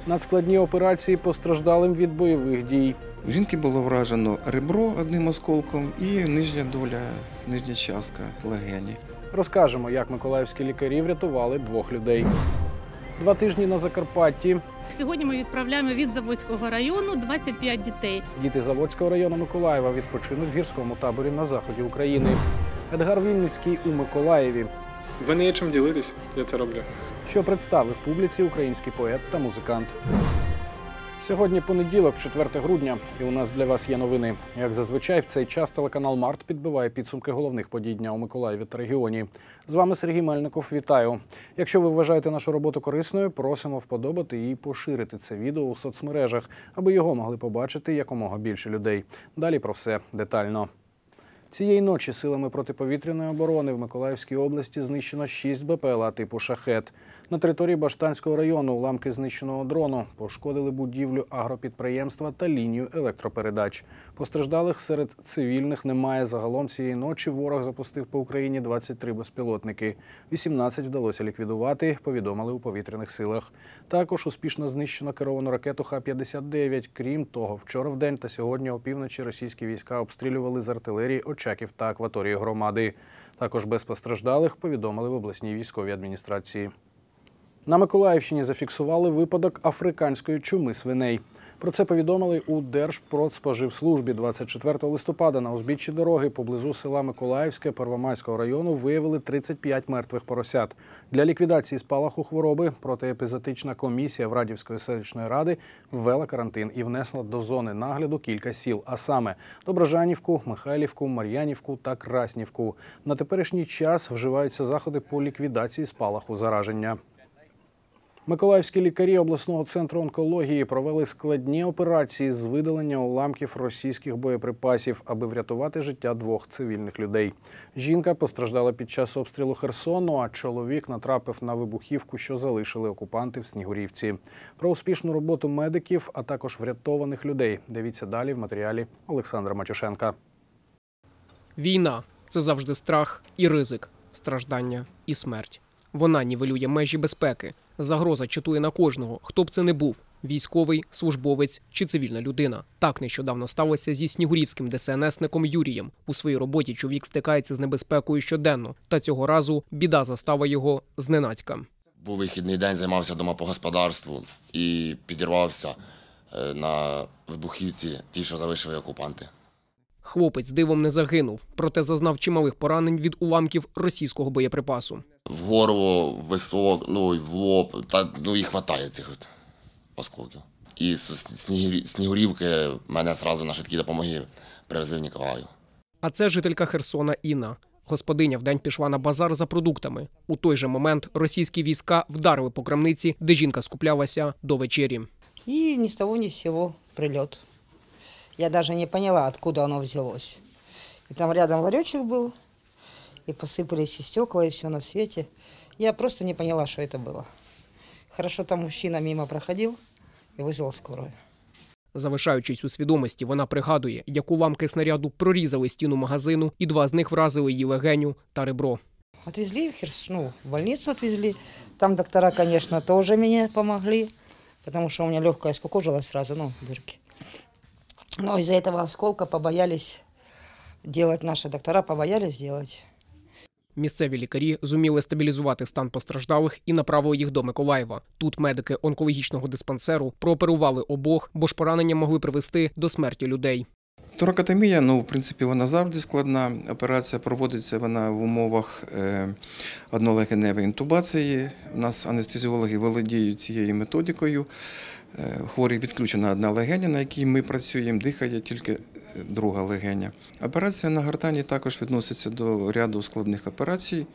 Надскладні операції постраждалим від бойових дій. У жінки було вражено ребро одним осколком і нижня доля, нижня частка легені. Розкажемо, як миколаївські лікарі врятували 2 людей. 2 тижні на Закарпатті. Сьогодні ми відправляємо від Заводського району 25 дітей. Діти Заводського району Миколаєва відпочинуть в гірському таборі на заході України. Едгар Вінницький у Миколаєві. Ви не є чим ділитись, я це роблю. Що представив публіці український поет та музикант. Сьогодні понеділок, 4 грудня, і у нас для вас є новини. Як зазвичай, в цей час телеканал Март підбиває підсумки головних подій дня у Миколаєві та регіоні. З вами Сергій Мельников, вітаю. Якщо ви вважаєте нашу роботу корисною, просимо вподобати і поширити це відео у соцмережах, аби його могли побачити якомога більше людей. Далі про все детально. Цієї ночі силами протиповітряної оборони в Миколаївській області знищено 6 БПЛА типу «Шахет». На території Баштанського району уламки знищеного дрону пошкодили будівлю агропідприємства та лінію електропередач. Постраждалих серед цивільних немає. Загалом цієї ночі ворог запустив по Україні 23 безпілотники. 18 вдалося ліквідувати, повідомили у повітряних силах. Також успішно знищено керовану ракету Х-59. Крім того, вчора вдень та сьогодні опівночі російські війська обстрілювали з артилерії Очаків та акваторії громади. Також без постраждалих повідомили в обласній військовій адміністрації. На Миколаївщині зафіксували випадок африканської чуми свиней. Про це повідомили у Держпродспоживслужбі. 24 листопада на узбіччі дороги поблизу села Миколаївське Первомайського району виявили 35 мертвих поросят. Для ліквідації спалаху хвороби протиепізотична комісія Врадівської селищної ради ввела карантин і внесла до зони нагляду кілька сіл, а саме Доброжанівку, Михайлівку, Мар'янівку та Краснівку. На теперішній час вживаються заходи по ліквідації спалаху зараження. Миколаївські лікарі обласного центру онкології провели складні операції з видалення уламків російських боєприпасів, аби врятувати життя 2 цивільних людей. Жінка постраждала під час обстрілу Херсону, а чоловік натрапив на вибухівку, що залишили окупанти в Снігурівці. Про успішну роботу медиків, а також врятованих людей дивіться далі в матеріалі Олександра Матюшенка. Війна – це завжди страх і ризик, страждання і смерть. Вона нівелює межі безпеки. Загроза чатує на кожного, хто б це не був – військовий, службовець чи цивільна людина. Так нещодавно сталося зі снігурівським ДСНСником Юрієм. У своїй роботі чоловік стикається з небезпекою щоденно. Та цього разу біда застала його зненацька. Був вихідний день, займався вдома по господарству і підірвався на вибухівці ті, що залишили окупанти. Хлопець дивом не загинув, проте зазнав чималих поранень від уламків російського боєприпасу. В горло, в висок, в лоб, їх хватає цих осколків. І з Снігурівки мене одразу на швидкій допомоги привезли в Ніколаїв. А це жителька Херсона Інна. Господиня вдень пішла на базар за продуктами. У той же момент російські війська вдарили по крамниці, де жінка скуплялася до вечері. І ні з того, ні з сього прильот. Я даже не поняла, откуда оно взялось. И там рядом ларечек был, и посыпались и стекла, и все на свете. Я просто не поняла, что это было. Хорошо, там мужчина мимо проходил и вызвал скорую. Залишаючись у свідомості, вона пригадує, як уламки снаряду прорізали стіну магазину, і 2 з них вразили її легеню та ребро. Отвезли в больницу отвезли. Там доктора, конечно, тоже мне помогли, потому что у меня легкая скукожилась сразу, дырки. Но из-за этого осколка побоялись делать, наши доктора побоялись делать. Місцеві лікарі зуміли стабілізувати стан постраждалих і направили їх до Миколаєва. Тут медики онкологічного диспансеру прооперували обох, бо ж поранення могли привести до смерті людей. Торакотомія, в принципі, вона завжди складна. Операція проводиться вона в умовах однолегеневої інтубації. У нас анестезіологи володіють цією методикою. Хворий відключена одна легеня, на якій ми працюємо, дихає тільки друга легеня. Операція на гортані також відноситься до ряду складних операцій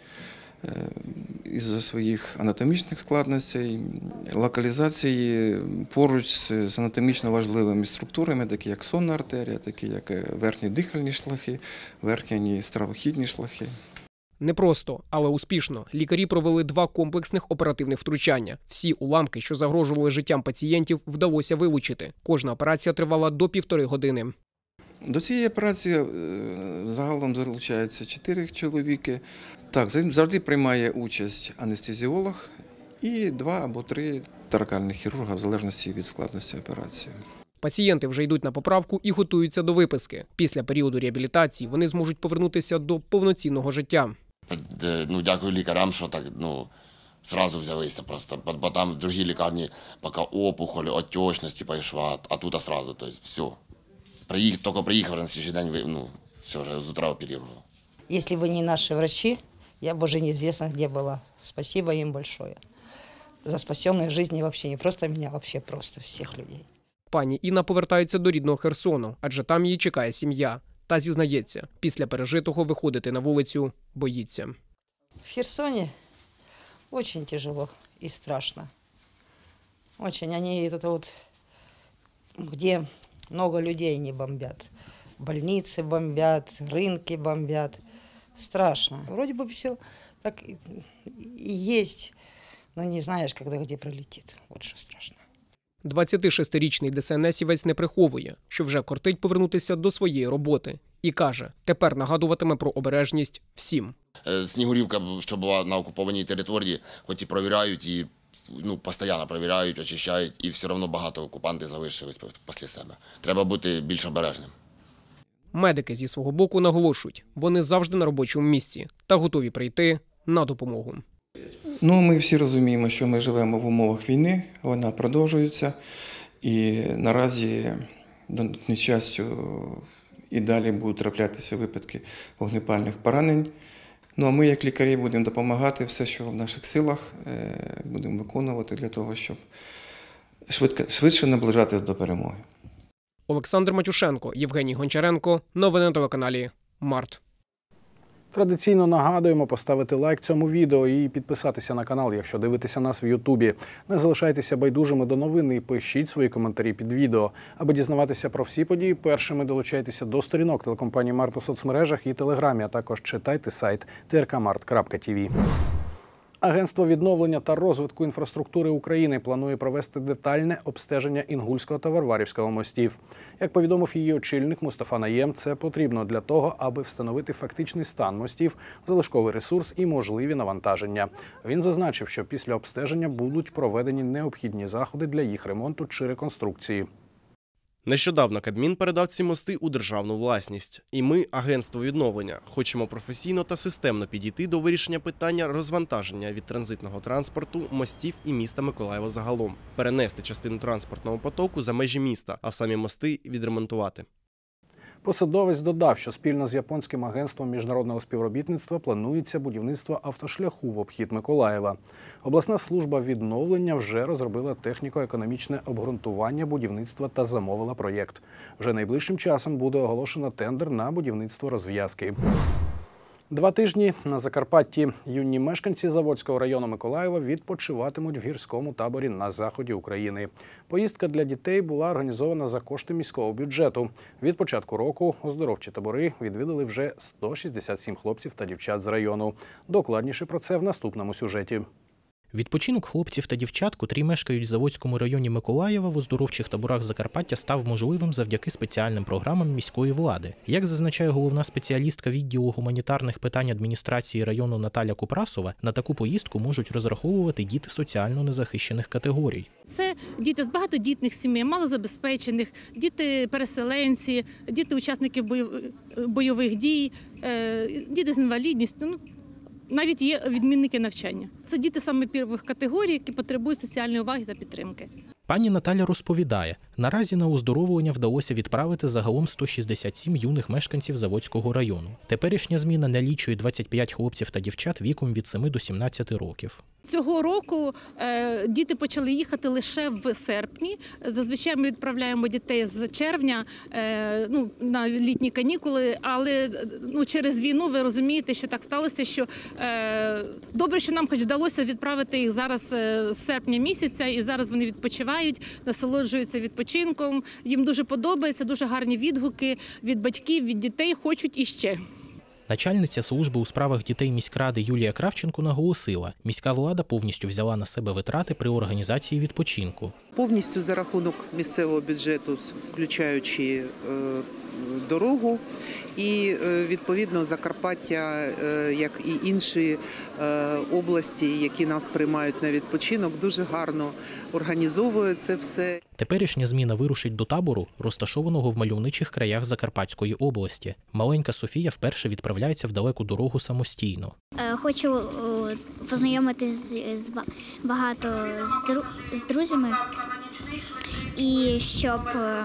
із-за своїх анатомічних складностей, локалізації поруч з анатомічно важливими структурами, такі як сонна артерія, такі як верхні дихальні шляхи, верхні стравохідні шляхи. Непросто, але успішно. Лікарі провели 2 комплексних оперативних втручання. Всі уламки, що загрожували життям пацієнтів, вдалося вилучити. Кожна операція тривала до 1,5 години. До цієї операції загалом залучаються 4 чоловіки. Так, завжди приймає участь анестезіолог, і 2 або 3 торакальних хірурга в залежності від складності операції. Пацієнти вже йдуть на поправку і готуються до виписки. Після періоду реабілітації вони зможуть повернутися до повноцінного життя. Дякую лікарям, що так, зразу взялися просто. Бо там в другій лікарні поки опухоль, отечність пішла, а тут одразу, тобто все. Тільки приїхав на слідчий день, все, вже з утра оперував. Если бы не наши врачи, я бы уже неизвестно где была. Спасибо им большое за спасенные жизни вообще, не просто меня, вообще просто всех людей. Пані Інна повертається до рідного Херсону, адже там її чекає сім'я. Та зізнається, після пережитого виходити на вулицю боїться. В Херсоне очень тяжело и страшно. Очень. Они где много людей не бомбят. Больницы бомбят, рынки бомбят. Страшно. Вроде бы все так и есть, но не знаешь, когда где пролетит. Вот что страшно. 26-річний ДСНСівець не приховує, що вже кортить повернутися до своєї роботи. І каже, тепер нагадуватиме про обережність всім. Снігурівка, що була на окупованій території, хоч і перевіряють, і постійно перевіряють, очищають, і все одно багато окупантів залишились після себе. Треба бути більш обережним. Медики зі свого боку наголошують, вони завжди на робочому місці та готові прийти на допомогу. Ми всі розуміємо, що ми живемо в умовах війни, вона продовжується, і наразі, до нещастю, і далі будуть траплятися випадки вогнепальних поранень. А ми, як лікарі, будемо допомагати все, що в наших силах, будемо виконувати для того, щоб швидше наближатись до перемоги. Олександр Матюшенко, Євгеній Гончаренко. Новини на телеканалі Март. Традиційно нагадуємо поставити лайк цьому відео і підписатися на канал, якщо дивитеся нас в Ютубі. Не залишайтеся байдужими до новин і пишіть свої коментарі під відео. Аби дізнаватися про всі події, першими долучайтеся до сторінок телекомпанії Март у соцмережах і Телеграмі, а також читайте сайт trkmart.tv. Агентство відновлення та розвитку інфраструктури України планує провести детальне обстеження Інгульського та Варварівського мостів. Як повідомив її очільник Мустафа Наєм, це потрібно для того, аби встановити фактичний стан мостів, залишковий ресурс і можливі навантаження. Він зазначив, що після обстеження будуть проведені необхідні заходи для їх ремонту чи реконструкції. Нещодавно Кабмін передав ці мости у державну власність. І ми, агентство відновлення, хочемо професійно та системно підійти до вирішення питання розвантаження від транзитного транспорту, мостів і міста Миколаєва загалом. Перенести частину транспортного потоку за межі міста, а самі мости відремонтувати. Посадовець додав, що спільно з японським агентством міжнародного співробітництва планується будівництво автошляху в обхід Миколаєва. Обласна служба відновлення вже розробила техніко-економічне обґрунтування будівництва та замовила проєкт. Вже найближчим часом буде оголошено тендер на будівництво розв'язки. 2 тижні на Закарпатті юні мешканці Заводського району Миколаєва відпочиватимуть в гірському таборі на заході України. Поїздка для дітей була організована за кошти міського бюджету. Від початку року оздоровчі табори відвідали вже 167 хлопців та дівчат з району. Докладніше про це в наступному сюжеті. Відпочинок хлопців та дівчат, котрі мешкають в Заводському районі Миколаєва, в оздоровчих таборах Закарпаття став можливим завдяки спеціальним програмам міської влади. Як зазначає головна спеціалістка відділу гуманітарних питань адміністрації району Наталя Купрасова, на таку поїздку можуть розраховувати діти соціально незахищених категорій. Це діти з багатодітних сімей, малозабезпечених, діти-переселенці, діти-учасників бойових дій, діти з інвалідністю. Навіть є відмінники навчання. Це діти саме перших категорій, які потребують соціальної уваги та підтримки. Пані Наталя розповідає, наразі на оздоровлення вдалося відправити загалом 167 юних мешканців Заводського району. Теперішня зміна налічує 25 хлопців та дівчат віком від 7 до 17 років. Цього року діти почали їхати лише в серпні. Зазвичай ми відправляємо дітей з червня на літні канікули, але через війну ви розумієте, що так сталося, що добре, що нам хоч вдалося відправити їх зараз з серпня місяця, і зараз вони відпочивають, насолоджуються відпочинком. Їм дуже подобається, дуже гарні відгуки від батьків, від дітей, хочуть іще. Начальниця служби у справах дітей міськради Юлія Кравченко наголосила, міська влада повністю взяла на себе витрати при організації відпочинку. Повністю за рахунок місцевого бюджету, включаючи дорогу. І, відповідно, Закарпаття, як і інші області, які нас приймають на відпочинок, дуже гарно організовує це все. Теперішня зміна вирушить до табору, розташованого в мальовничих краях Закарпатської області. Маленька Софія вперше відправляється в далеку дорогу самостійно. Хочу познайомитись з багато з друзями і щоб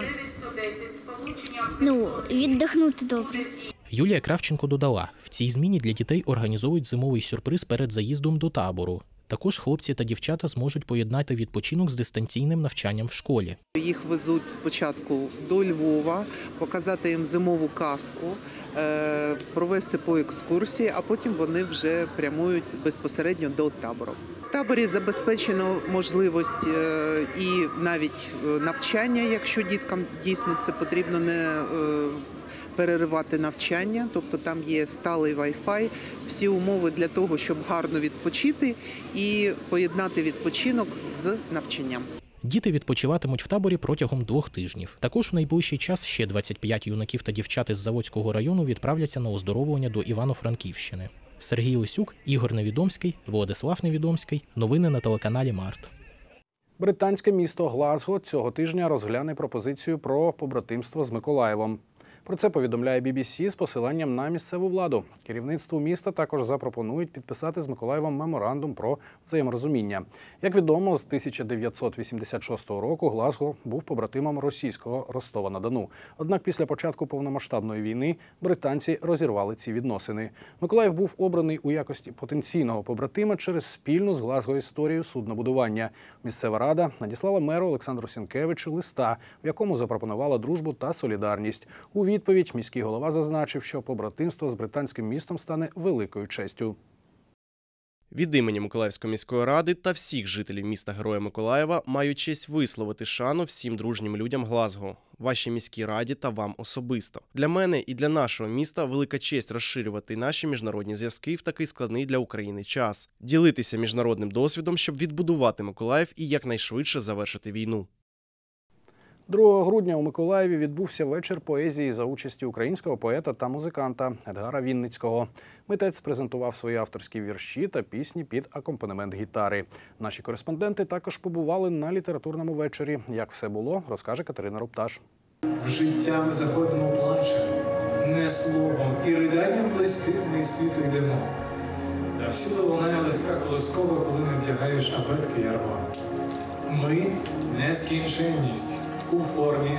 віддихнути добре. Юлія Кравченко додала, в цій зміні для дітей організовують зимовий сюрприз перед заїздом до табору. Також хлопці та дівчата зможуть поєднати відпочинок з дистанційним навчанням в школі. Їх везуть спочатку до Львова, показати їм зимову казку, провести по екскурсії, а потім вони вже прямують безпосередньо до табору. В таборі забезпечено можливість і навіть навчання, якщо діткам дійсно це потрібно, не переривати навчання, тобто там є сталий Wi-Fi, всі умови для того, щоб гарно відпочити і поєднати відпочинок з навчанням. Діти відпочиватимуть в таборі протягом 2 тижнів. Також в найближчий час ще 25 юнаків та дівчат із Заводського району відправляться на оздоровлення до Івано-Франківщини. Сергій Лисюк, Ігор Невідомський, Владислав Невідомський. Новини на телеканалі Март. Британське місто Глазго цього тижня розгляне пропозицію про побратимство з Миколаєвом. Про це повідомляє BBC з посиланням на місцеву владу. Керівництву міста також запропонують підписати з Миколаєвом меморандум про взаєморозуміння. Як відомо, з 1986 року Глазго був побратимом російського Ростова-на-Дону. Однак після початку повномасштабної війни британці розірвали ці відносини. Миколаїв був обраний у якості потенційного побратима через спільну з Глазго історію суднобудування. Місцева рада надіслала меру Олександру Сінкевичу листа, в якому запропонувала дружбу та солідарність. У відповідь міський голова зазначив, що побратимство з британським містом стане великою честю. Від імені Миколаївської міської ради та всіх жителів міста-героя Миколаєва маю честь висловити шану всім дружнім людям Глазго, вашій міській раді та вам особисто. Для мене і для нашого міста велика честь розширювати наші міжнародні зв'язки в такий складний для України час, ділитися міжнародним досвідом, щоб відбудувати Миколаїв і якнайшвидше завершити війну. 2 грудня у Миколаєві відбувся вечір поезії за участі українського поета та музиканта Едгара Вінницького. Митець презентував свої авторські вірші та пісні під акомпанемент гітари. Наші кореспонденти також побували на літературному вечорі. Як все було, розкаже Катерина Рупташ. В життя ми заходимо плачем, не словом, і ridanням близьким ми з світу йдемо. Та всюди лунає легка колоскова, коли не вдягаєш абетки ярмо. Ми – нескінченність у формі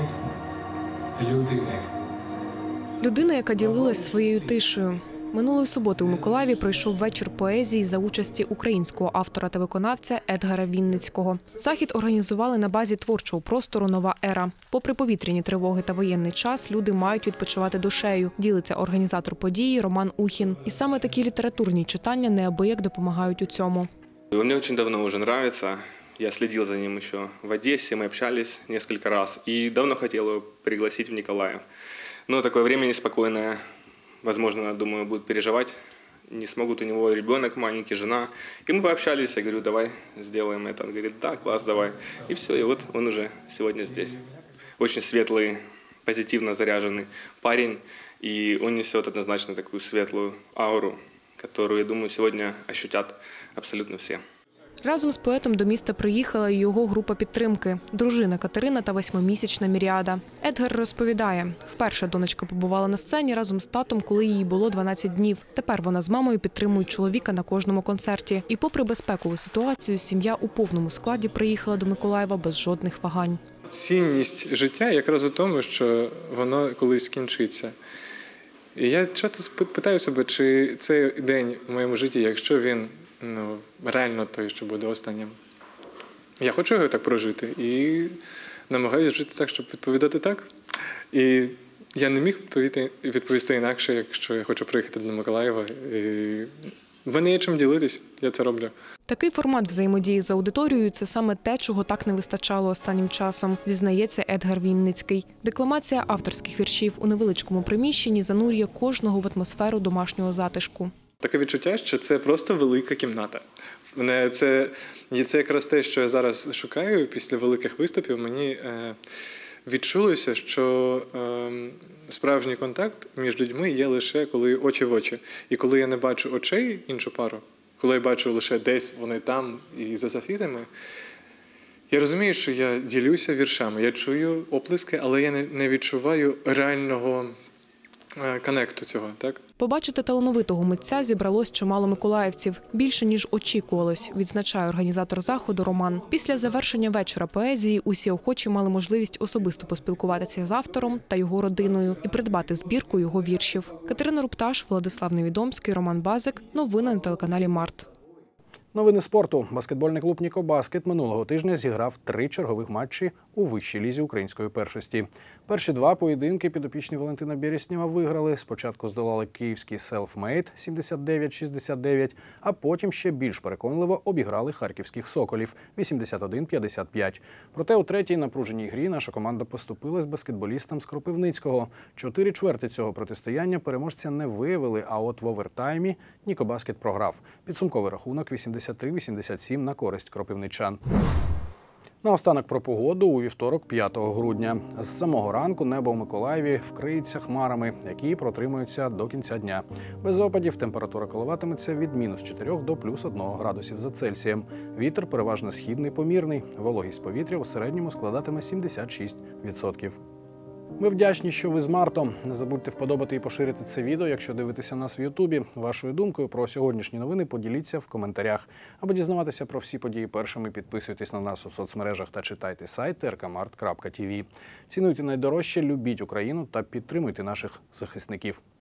людини. Людина, яка ділилась своєю тишею. Минулої суботи у Миколаєві пройшов вечір поезії за участі українського автора та виконавця Едгара Вінницького. Захід організували на базі творчого простору «Нова ера». Попри повітряні тривоги та воєнний час, люди мають відпочивати душею, ділиться організатор події Роман Ухін. І саме такі літературні читання неабияк допомагають у цьому. Мені дуже давно вже подобається. Я следил за ним еще в Одессе, мы общались несколько раз и давно хотел его пригласить в Николаев. Но такое время неспокойное, возможно, думаю, будет переживать. Не смогут, у него ребенок маленький, жена. И мы пообщались, я говорю, давай сделаем это. Он говорит, да, класс, давай. И все, и вот он уже сегодня здесь. Очень светлый, позитивно заряженный парень. И он несет однозначно такую светлую ауру, которую, я думаю, сегодня ощутят абсолютно все. Разом з поетом до міста приїхала і його група підтримки – дружина Катерина та 8-місячна Міріада. Едгар розповідає, вперше донечка побувала на сцені разом з татом, коли їй було 12 днів. Тепер вона з мамою підтримують чоловіка на кожному концерті. І попри безпекову ситуацію, сім'я у повному складі приїхала до Миколаєва без жодних вагань. Цінність життя якраз у тому, що воно колись скінчиться. І я часто питаю себе, чи цей день в моєму житті, якщо він реально той, що буде останнім. Я хочу його так прожити і намагаюся жити так, щоб відповідати так. І я не міг відповісти інакше, якщо я хочу приїхати до Миколаєва. І в мене є чим ділитись, я це роблю. Такий формат взаємодії з аудиторією – це саме те, чого так не вистачало останнім часом, зізнається Едгар Вінницький. Декламація авторських віршів у невеличкому приміщенні занурює кожного в атмосферу домашнього затишку. Таке відчуття, що це просто велика кімната. Це якраз те, що я зараз шукаю після великих виступів. Мені відчулося, що справжній контакт між людьми є лише коли очі в очі. І коли я не бачу очей іншу пару, коли я бачу лише десь вони там і за софітами, я розумію, що я ділюся віршами, я чую оплески, але я не відчуваю реального коннекту цього, так? Побачити талановитого митця зібралось чимало миколаївців. Більше, ніж очікувалось, відзначає організатор заходу Роман. Після завершення вечора поезії усі охочі мали можливість особисто поспілкуватися з автором та його родиною і придбати збірку його віршів. Катерина Рупташ, Владислав Невідомський, Роман Базик. Новини на телеканалі Март. Новини спорту. Баскетбольний клуб «Нікобаскет» минулого тижня зіграв 3 чергових матчі у вищій лізі української першості. Перші 2 поєдинки підопічні Валентина Береснєва виграли. Спочатку здолали київський «Селфмейд» 79-69, а потім ще більш переконливо обіграли харківських «Соколів» 81-55. Проте у третій напруженій грі наша команда поступилась баскетболістам з Кропивницького. 4 чверти цього протистояння переможця не виявили, а от в овертаймі «Нікобаскет» програв. Підсумковий рахунок 83-87 на користь кропивничан. Наостанок про погоду у вівторок, 5 грудня. З самого ранку небо у Миколаєві вкриється хмарами, які протримуються до кінця дня. Без опадів температура коливатиметься від -4 до +1 градусів за Цельсієм. Вітер переважно східний помірний. Вологість повітря у середньому складатиме 76%. Ми вдячні, що ви з Мартом. Не забудьте вподобати і поширити це відео, якщо дивитеся нас в Ютубі. Вашою думкою про сьогоднішні новини поділіться в коментарях. Аби дізнаватися про всі події першими, підписуйтесь на нас у соцмережах та читайте сайт rkmart.tv. Цінуйте найдорожче, любіть Україну та підтримуйте наших захисників.